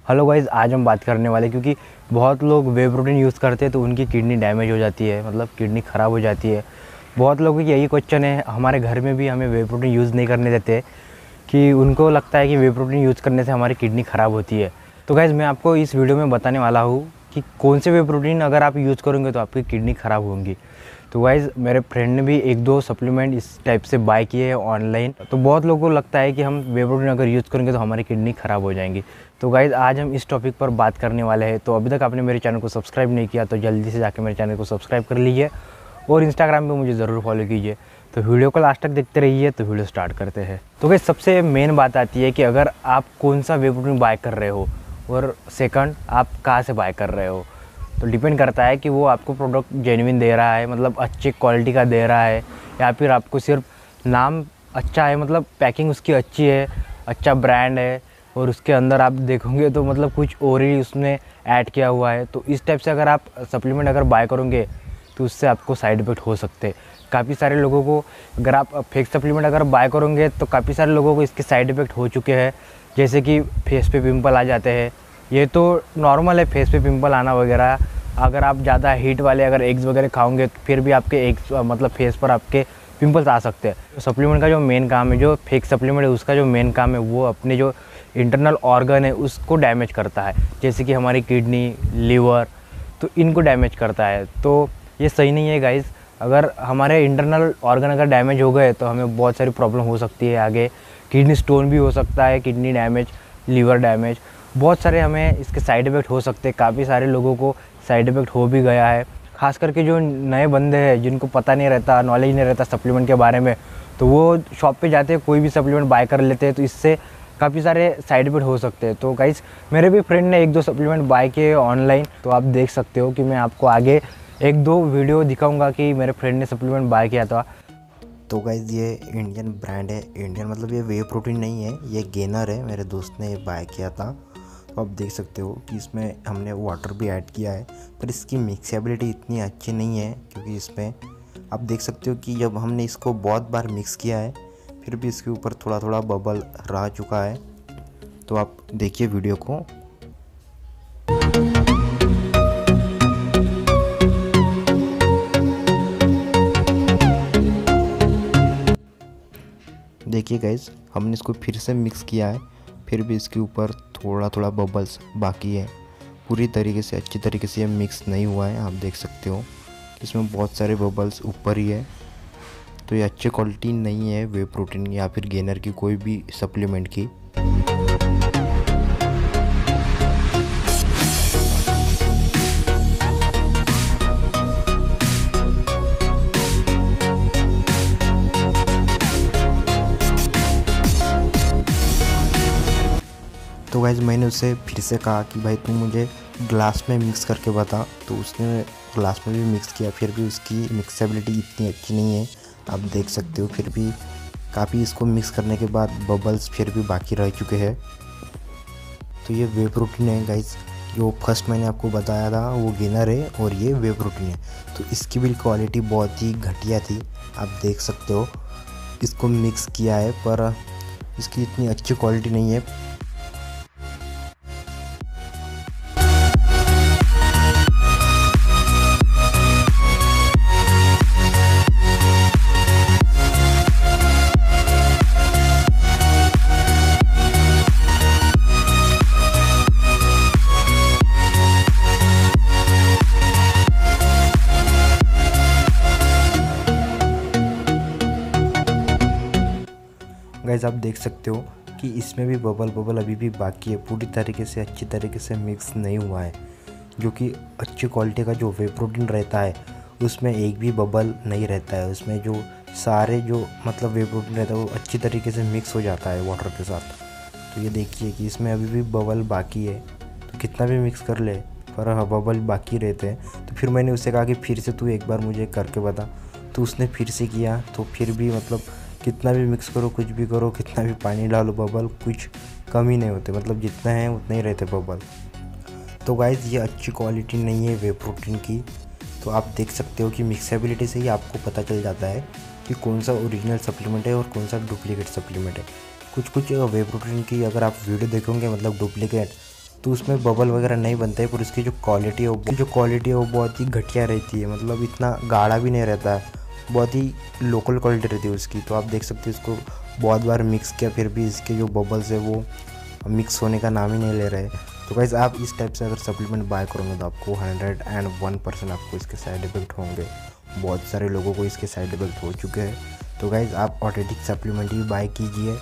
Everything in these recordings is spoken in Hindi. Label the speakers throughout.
Speaker 1: हेलो गाइस, आज हम बात करने वाले क्योंकि बहुत लोग वे प्रोटीन यूज़ करते हैं तो उनकी किडनी डैमेज हो जाती है, मतलब किडनी ख़राब हो जाती है। बहुत लोगों की यही क्वेश्चन है, हमारे घर में भी हमें वे प्रोटीन यूज़ नहीं करने देते कि उनको लगता है कि वे प्रोटीन यूज़ करने से हमारी किडनी ख़राब होती है। तो गाइस मैं आपको इस वीडियो में बताने वाला हूँ कि कौन से वे प्रोटीन अगर आप यूज़ करोगे तो आपकी किडनी ख़राब होंगी। तो गाइज़ मेरे फ्रेंड ने भी एक दो सप्लीमेंट इस टाइप से बाय किए हैं ऑनलाइन। तो बहुत लोगों को लगता है कि हम वे प्रोटीन अगर यूज़ करेंगे तो हमारी किडनी ख़राब हो जाएंगी। तो गाइज़ आज हम इस टॉपिक पर बात करने वाले हैं। तो अभी तक आपने मेरे चैनल को सब्सक्राइब नहीं किया तो जल्दी से जाकर मेरे चैनल को सब्सक्राइब कर लीजिए और इंस्टाग्राम पे मुझे ज़रूर फॉलो कीजिए। तो वीडियो को लास्ट तक देखते रहिए। तो वीडियो स्टार्ट करते हैं। तो गाइज़ सबसे मेन बात आती है कि अगर आप कौन सा वे प्रोटीन बाय कर रहे हो और सेकंड आप कहाँ से बाय कर रहे हो। तो डिपेंड करता है कि वो आपको प्रोडक्ट जेन्युइन दे रहा है, मतलब अच्छी क्वालिटी का दे रहा है, या फिर आपको सिर्फ नाम अच्छा है, मतलब पैकिंग उसकी अच्छी है, अच्छा ब्रांड है और उसके अंदर आप देखोगे तो मतलब कुछ और ही उसमें ऐड किया हुआ है। तो इस टाइप से अगर आप सप्लीमेंट अगर बाय करोगे तो उससे आपको साइड इफ़ेक्ट हो सकते हैं। काफ़ी सारे लोगों को, अगर आप फेक सप्लीमेंट अगर बाय करोगे तो काफ़ी सारे लोगों को इसके साइड इफ़ेक्ट हो चुके हैं, जैसे कि फेस पे पिंपल आ जाते हैं। ये तो नॉर्मल है फेस पे पिंपल आना वगैरह। अगर आप ज़्यादा हीट वाले अगर एग्स वगैरह खाओगे तो फिर भी आपके एग्स मतलब फेस पर आपके पिंपल्स आ सकते हैं। सप्लीमेंट का जो मेन काम है, जो फेक सप्लीमेंट है उसका जो मेन काम है वो अपने जो इंटरनल ऑर्गन है उसको डैमेज करता है, जैसे कि हमारी किडनी, लीवर, तो इनको डैमेज करता है। तो ये सही नहीं है गाइज़। अगर हमारे इंटरनल ऑर्गन अगर डैमेज हो गए तो हमें बहुत सारी प्रॉब्लम हो सकती है आगे। किडनी स्टोन भी हो सकता है, किडनी डैमेज, लीवर डैमेज, बहुत सारे हमें इसके साइड इफ़ेक्ट हो सकते हैं। काफ़ी सारे लोगों को साइड इफ़ेक्ट हो भी गया है, ख़ास करके जो नए बंदे हैं जिनको पता नहीं रहता, नॉलेज नहीं रहता सप्लीमेंट के बारे में, तो वो शॉप पे जाते हैं, कोई भी सप्लीमेंट बाय कर लेते हैं, तो इससे काफ़ी सारे साइड इफ़ेक्ट हो सकते हैं। तो गाइस मेरे भी फ्रेंड ने एक दो सप्लीमेंट बाय किए ऑनलाइन, तो आप देख सकते हो कि मैं आपको आगे एक दो वीडियो दिखाऊँगा कि मेरे फ्रेंड ने सप्लीमेंट बाय किया था।
Speaker 2: तो गाइज़ ये इंडियन ब्रांड है। इंडियन मतलब ये वे प्रोटीन नहीं है, ये गेनर है। मेरे दोस्त ने ये बाय किया था। तो आप देख सकते हो कि इसमें हमने वाटर भी ऐड किया है, पर इसकी मिक्सेबिलिटी इतनी अच्छी नहीं है, क्योंकि इसमें आप देख सकते हो कि जब हमने इसको बहुत बार मिक्स किया है फिर भी इसके ऊपर थोड़ा थोड़ा बबल रह चुका है। तो आप देखिए वीडियो को। देखिए गाइस, हमने इसको फिर से मिक्स किया है, फिर भी इसके ऊपर थोड़ा थोड़ा बबल्स बाकी है। पूरी तरीके से अच्छी तरीके से ये मिक्स नहीं हुआ है। आप देख सकते हो कि इसमें बहुत सारे बबल्स ऊपर ही है। तो ये अच्छी क्वालिटी नहीं है वे प्रोटीन या फिर गेनर की कोई भी सप्लीमेंट की। तो गाइज मैंने उससे फिर से कहा कि भाई तू मुझे ग्लास में मिक्स करके बता, तो उसने ग्लास में भी मिक्स किया, फिर भी उसकी मिक्सेबिलिटी इतनी अच्छी नहीं है। आप देख सकते हो फिर भी काफ़ी इसको मिक्स करने के बाद बबल्स फिर भी बाकी रह चुके हैं। तो ये वे प्रोटीन है गाइज, जो फर्स्ट मैंने आपको बताया था वो गेनर है और ये वे प्रोटीन है। तो इसकी भी क्वालिटी बहुत ही घटिया थी। आप देख सकते हो इसको मिक्स किया है पर इसकी इतनी अच्छी क्वालिटी नहीं है। गाइस आप देख सकते हो कि इसमें भी बबल अभी भी बाकी है, पूरी तरीके से अच्छी तरीके से मिक्स नहीं हुआ है। जो कि अच्छी क्वालिटी का जो वे प्रोटीन रहता है उसमें एक भी बबल नहीं रहता है। उसमें जो सारे जो मतलब वे प्रोटीन रहता है वो अच्छी तरीके से मिक्स हो जाता है वाटर के साथ। तो ये देखिए कि इसमें अभी भी बबल बाकी है, तो कितना भी मिक्स कर ले पर बबल बाकी रहते हैं। तो फिर मैंने उससे कहा कि फिर से तू एक बार मुझे करके बता, तो उसने फिर से किया, तो फिर भी मतलब कितना भी मिक्स करो, कुछ भी करो, कितना भी पानी डालो, बबल कुछ कम ही नहीं होते, मतलब जितना है उतना ही रहते बबल। तो गाइज़ ये अच्छी क्वालिटी नहीं है वे प्रोटीन की। तो आप देख सकते हो कि मिक्सेबिलिटी से ही आपको पता चल जाता है कि कौन सा ओरिजिनल सप्लीमेंट है और कौन सा डुप्लीकेट सप्लीमेंट है। कुछ वे प्रोटीन की अगर आप वीडियो देखोगे मतलब डुप्लीकेट, तो उसमें बबल वगैरह नहीं बनता है, पर उसकी जो क्वालिटी है वो बहुत ही घटिया रहती है। मतलब इतना गाढ़ा भी नहीं रहता है, बहुत ही लोकल क्वालिटी रहती है उसकी। तो आप देख सकते हैं इसको बहुत बार मिक्स किया, फिर भी इसके जो बबल्स है वो मिक्स होने का नाम ही नहीं ले रहे। तो गाइज़ आप इस टाइप से अगर सप्लीमेंट बाय करोगे तो आपको 101% आपको इसके साइड इफ़ेक्ट होंगे। बहुत सारे लोगों को इसके साइड इफ़ेक्ट हो चुके हैं। तो गाइज़ आप ऑथेंटिक सप्लीमेंट ही बाय कीजिए।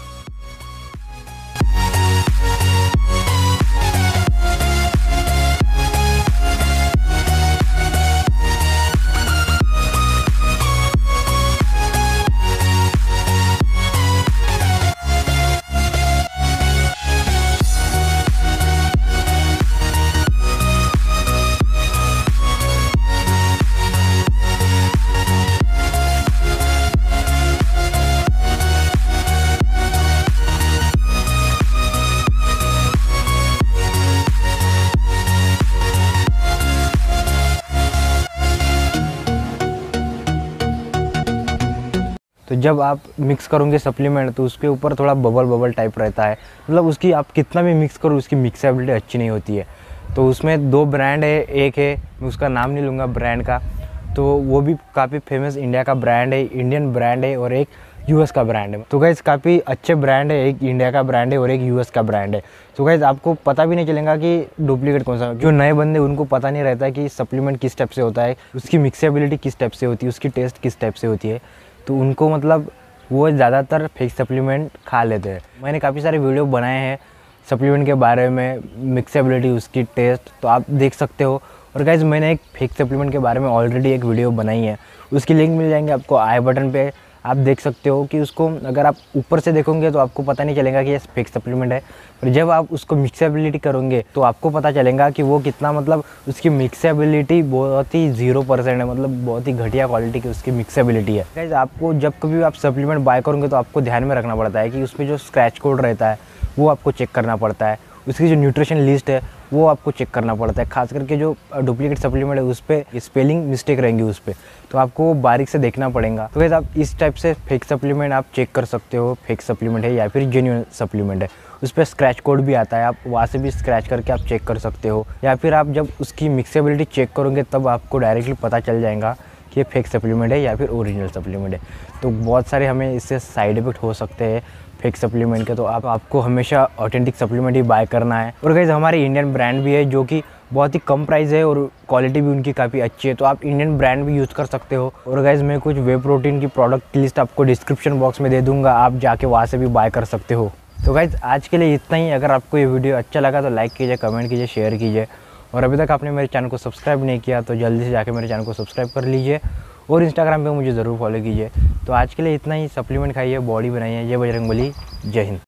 Speaker 1: तो जब आप मिक्स करोगे सप्लीमेंट तो उसके ऊपर थोड़ा बबल टाइप रहता है, मतलब उसकी आप कितना भी मिक्स करो उसकी मिक्सेबिलिटी अच्छी नहीं होती है। तो उसमें 2 ब्रांड है, एक है मैं उसका नाम नहीं लूँगा ब्रांड का, तो वो भी काफ़ी फेमस इंडिया का ब्रांड है, इंडियन ब्रांड है, और एक यूएस का ब्रांड है। तो गाइज़ काफ़ी अच्छे ब्रांड है, एक इंडिया का ब्रांड है और एक यूएस का ब्रांड है। तो गाइज़ आपको पता भी नहीं चलेगा कि डुप्लीकेट कौन सा। जो नए बंदे उनको पता नहीं रहता है कि सप्लीमेंट किस टाइप से होता है, उसकी मिक्सेबिलिटी किस टाइप से होती है, उसकी टेस्ट किस टाइप से होती है, तो उनको मतलब वो ज़्यादातर फेक सप्लीमेंट खा लेते हैं। मैंने काफ़ी सारे वीडियो बनाए हैं सप्लीमेंट के बारे में, मिक्सेबिलिटी, उसकी टेस्ट, तो आप देख सकते हो। और गाइज़ मैंने एक फेक सप्लीमेंट के बारे में ऑलरेडी एक वीडियो बनाई है, उसकी लिंक मिल जाएंगे आपको आई बटन पे। आप देख सकते हो कि उसको अगर आप ऊपर से देखोगे तो आपको पता नहीं चलेगा कि ये फेक सप्लीमेंट है, पर जब आप उसको मिक्सेबिलिटी करोगे तो आपको पता चलेगा कि वो कितना, मतलब उसकी मिक्सेबिलिटी बहुत ही 0% है, मतलब बहुत ही घटिया क्वालिटी की उसकी मिक्सेबिलिटी है। गाइस आपको जब कभी आप सप्लीमेंट बाय करोगे तो आपको ध्यान में रखना पड़ता है कि उसमें जो स्क्रैच कोड रहता है वो आपको चेक करना पड़ता है, उसकी जो न्यूट्रिशन लिस्ट है वो आपको चेक करना पड़ता है। खास करके जो डुप्लीकेट सप्लीमेंट है उस पर स्पेलिंग मिस्टेक रहेंगी उस पर, तो आपको बारीक से देखना पड़ेगा। तो वैसे आप इस टाइप से फेक सप्लीमेंट आप चेक कर सकते हो, फेक सप्लीमेंट है या फिर जेन्युइन सप्लीमेंट है। उस पर स्क्रैच कोड भी आता है, आप वहाँ से भी स्क्रैच करके आप चेक कर सकते हो, या फिर आप जब उसकी मिक्सेबिलिटी चेक करोगे तब आपको डायरेक्टली पता चल जाएगा कि ये फेक सप्लीमेंट है या फिर ओरिजिनल सप्लीमेंट है। तो बहुत सारे हमें इससे साइड इफेक्ट हो सकते हैं फेक सप्लीमेंट के, तो आपको हमेशा ऑथेंटिक सप्लीमेंट ही बाय करना है। और गाइस हमारे इंडियन ब्रांड भी है जो कि बहुत ही कम प्राइस है और क्वालिटी भी उनकी काफ़ी अच्छी है, तो आप इंडियन ब्रांड भी यूज़ कर सकते हो। और गाइस मैं कुछ वे प्रोटीन की प्रोडक्ट की लिस्ट आपको डिस्क्रिप्शन बॉक्स में दे दूँगा, आप जाके वहाँ से भी बाय कर सकते हो। तो गाइस आज के लिए इतना ही। अगर आपको ये वीडियो अच्छा लगा तो लाइक कीजिए, कमेंट कीजिए, शेयर कीजिए, और अभी तक आपने मेरे चैनल को सब्सक्राइब नहीं किया तो जल्दी से जाके मेरे चैनल को सब्सक्राइब कर लीजिए, और इंस्टाग्राम पे मुझे ज़रूर फॉलो कीजिए। तो आज के लिए इतना ही। सप्लीमेंट खाइए, बॉडी बनाइए। जय बजरंगबली, जय हिंद।